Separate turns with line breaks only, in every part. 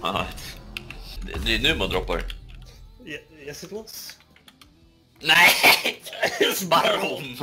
Aha. Det är nu man droppar.
Yes it was.
Nej! Sparrom!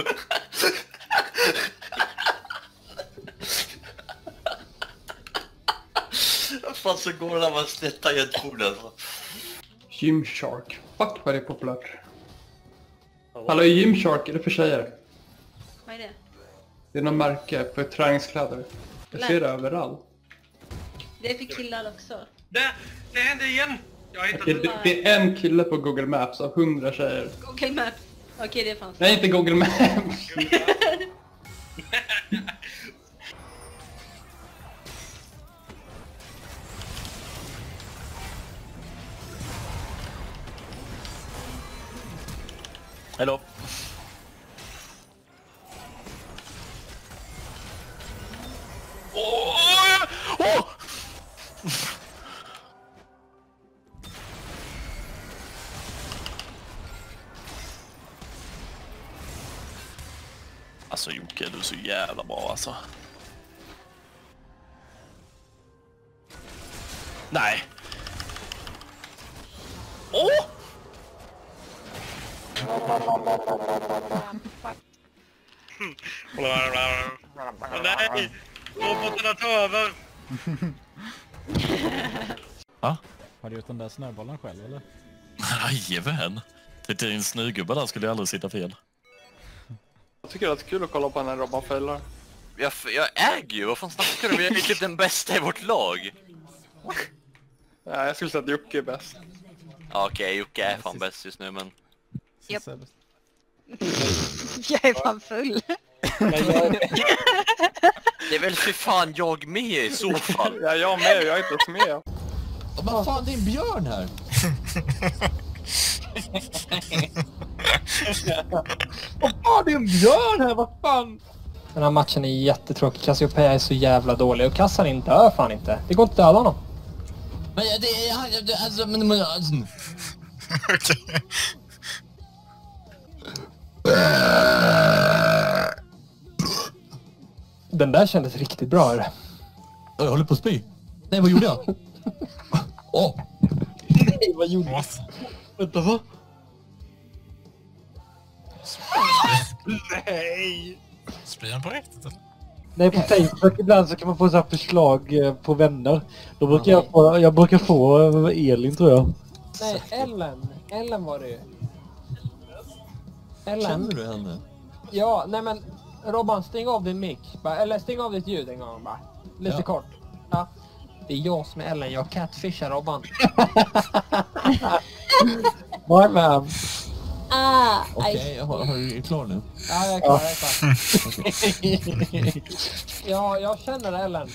Vad fan så går det när man slättar i ett bord alltså?
Gymshark. Fuck vad det är populärt. Hallå, Gymshark, är det för tjejer?
Vad är det?
Det är någon märke på träningskläder. Jag ser det överallt.
Det är för killar också.
Det hände igen! Jag hittade
Okej, det är en kille på Google Maps av 100 tjejer.
Google Maps. Okej, det fanns.
Nej, inte Google Maps.
Hallå? Alltså Jocke, du är så jävla bra alltså. Nej. Åh!
Nej! Robotarna tar över!
Va?
Har du gjort den där snöbollen själv eller?
Jajamän. Det är en snögubbe där skulle jag aldrig sitta fel.
Jag tycker det är kul att kolla på när Robban failar.
Jag äger ju, vad fan snackar du? Jag är ju typ den bästa i vårt lag.
Ja, jag skulle säga att Jocke är bäst.
Okej, Jocke är fan bäst just nu, men...
Japp. Jag är fan full.
Det är väl för fan jag med i så fall.
Ja, jag med. Jag är inte ens med.
Vad fan, det är en björn här.
Vad fan, det är en björn här, vad fan? Den här matchen är jättetråkig. Cassiopeia är så jävla dålig och Kassan inte dör fan inte. Det går inte att döda honom.
Men det är alltså...
Okej.
Den där kändes riktigt bra. Här.
Jag håller på att spy. Nej, vad gjorde jag? Åh!
Nej, vad gjorde jag? Vänta, va?
Nej!
Spyr han på riktigt eller?
Nej, på Facebook ibland så kan man få så här förslag på vänner. Då brukar jag brukar få Elin, tror jag. Nej, Ellen var det ju. Ellen.
Känner du henne?
Ja, nej men Robban, stäng av din mic. Eller stäng av ditt ljud en gång bara. Lite kort. Ja. Det är jag som är Ellen, jag catfishar Robban. My man.
Okej, har du klar nu?
Ja, jag är klar, ja, jag känner Ellen.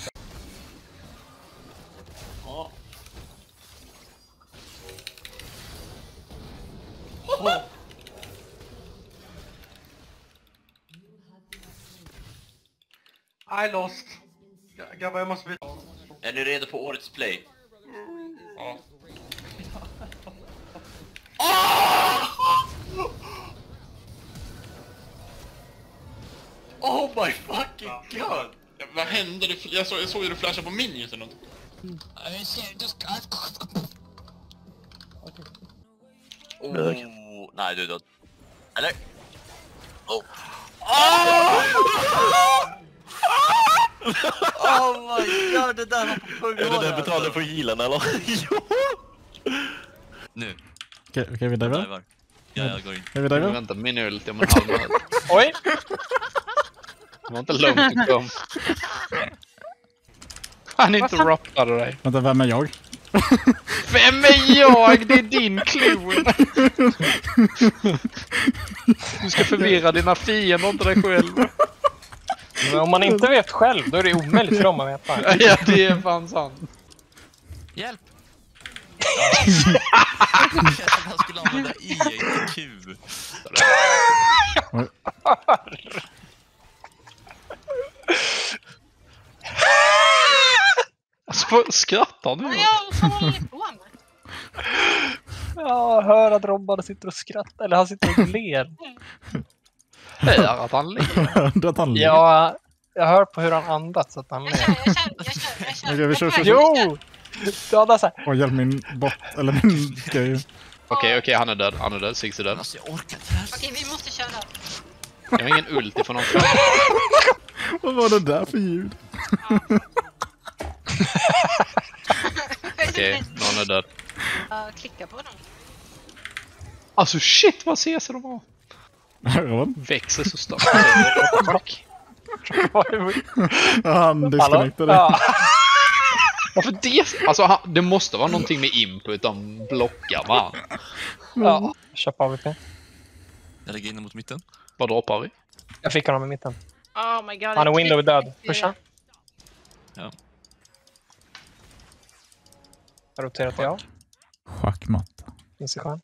Ja. I lost. Grabbar, jag måste byta.
Är ni redo för årets play?
Ja.
Oh my fucking god!
Vad hände? Jag såg ju du flashade på minions eller något.
Nej, du är död. Eller? Oh my god, det där var på full. Är det där betalar för healen eller? Nu.
Okej, vi divar?
Ja, jag går in.
Är vi divar?
Vänta, min ult om en halv minut.
Oj!
Det var inte långt att komma. Han interruptade dig.
Vänta, vem är jag?
Vem är jag? Det är din klon. Du ska förvirra dina fiender, inte dig själv.
Men om man inte vet själv, då är det omöjligt för dem att veta.
Ja, det är fan sant.
Hjälp! Han skulle använda IQ.
Alltså, skrattar du?
Jag hör att Robban sitter och skrattar, eller han sitter och ler.
Hör att han ler.
Ja, jag hör på hur han andas att han ler.
Jag kör.
Vi kör.
Jo!
Döda så här.
Åh, hjälp min bot, eller min grej.
Okej, han är död. Six är död.
Alltså, jag orkar inte det här.
Okej, vi måste köra.
Jag har ingen ulti för någon.
Vad var det där för ljud?
Okej, någon är död.
Klicka på dem.
Alltså shit, vad ses de har? Växer så starkt. Fuck.
Han disconnectade.
Ja.
Varför det? Alltså det måste vara någonting med input de blockar, man.
Ja, köp AVP.
Jag lägger in den mot mitten.
Vad droppar vi?
Jag fick honom i mitten.
Oh my god.
Han är window död. Pusha.
Ja.
Jag roterar till jag.
Schackmatta.
Finns det skön?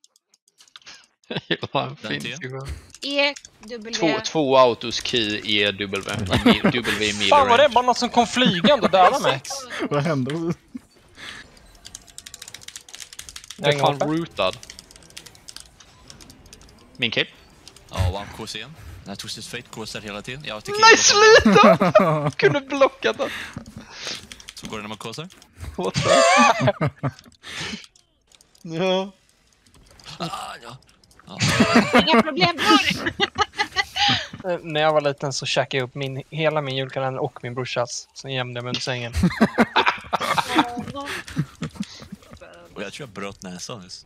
Ja,
Den
finns
till.
E, W.
Två autos key W. W i
Fan, var det
range.
bara något som kom flygande och dödade mig?
Vad hände?
Jag är fan rootad. Min kill.
Ja, one KC igen. Den här Twisted Fate KC hela tiden. Jag tycker
Nej, sluta! Kunde blocka den.
Så går det när man KC.
What the? Ja.
Ja.
Inga problem var det.
När jag var liten så käkade jag upp hela min julkalender och min brorsas. Sen gömde jag mig under sängen.
Och jag tror jag bröt näsan nyss.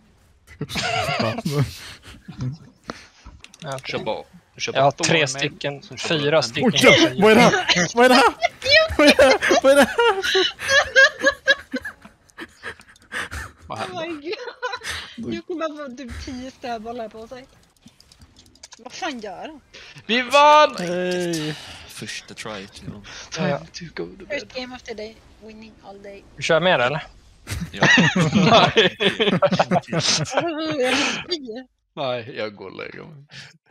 Jag
Köpa
har 3 stycken, 4 stycken.
Oj, vad är det här? Vad är det här? Vad är det här?
Vad
Oh
händer?
my god. Jag kommer få typ 10 stödbollar på sig. Vad fan gör han?
Vi vann!
Hej.
Första try.
Ja.
To go to bed.
First game of the day. Winning all day.
Du kör med eller?
Ja.
Nej.
Jag vill spy.
Nej, jag går och lägger mig.